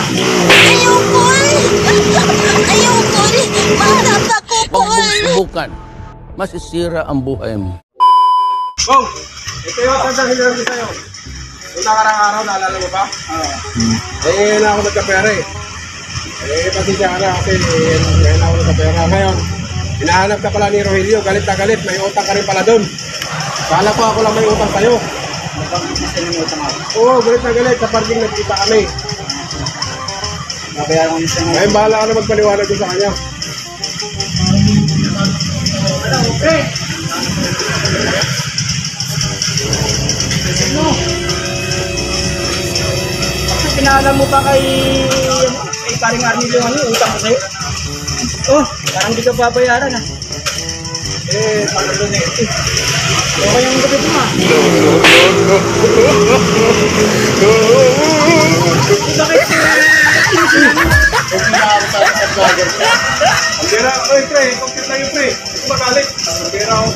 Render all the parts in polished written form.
Ayoko mahanap ako, Huwag mong Paul. subukan. Masisira ang buhay mo. Oh, ito yung tandang hiniram ko sa'yo. Yung nakarang araw, naalala mo ba? Eh, na ako nagkapera eh. Pasensya ka na kasi ngayon ako nagkapera. Ngayon, hinahanap ka pala ni Rogelio. Galit na galit, may utang ka rin pala doon. Kala ko ako lang may utang sa'yo. Oo, galit na galit. Sa parking nagkita kami. Ngayon, bahala ka na magpaliwanag ko sa kanya. Pinaalam mo pa kay paring Arnilio yung utang ko sa'yo? Oh, parang di ka babayaran ah. Parang doon eh. Okay yung gabi mo ah. Bakit? Ang bira, oy pre, compute tayo pre. Ito magalit. Ang bira ako.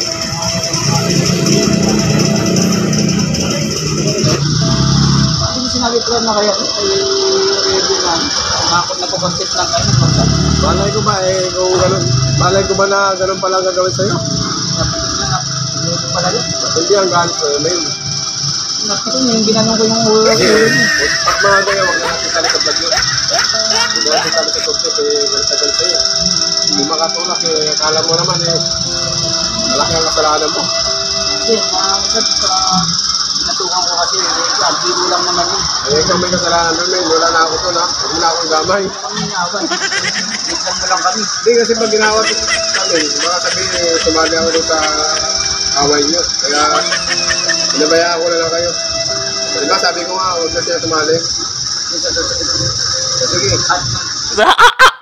Hindi mo sinabi ko na kaya ay ready na. Nagpo-content lang kayo. Malay ko ba kung ganun. Malay ko ba na ganun pala gagawin sa'yo? Ito pala yun. Hindi ang galit ko, mail. Nakita niyo yung ginanong ko yung ulo niyo. Pag mga ganyan, huwag na natin tali sa vlog yun. Hindi natin tali sa content, galit sa'yo. Hindi makatulak akala mo naman malaki ang kasalanan mo. Hindi, natukan ko kasi, biro lang naman yun. Ikaw may kasalanan doon, mail. Wala na ako doon, ha? Huwag mo na akong gamay. Kami inawan. Bigyan mo lang kami. Hindi kasi pag ginawa ko kami, baka sabihin, sumali ako doon sa away nyo. Kaya, pinabayaan ko na lang kayo. Diba sabi ko nga, huwag na siya sumali. Sige.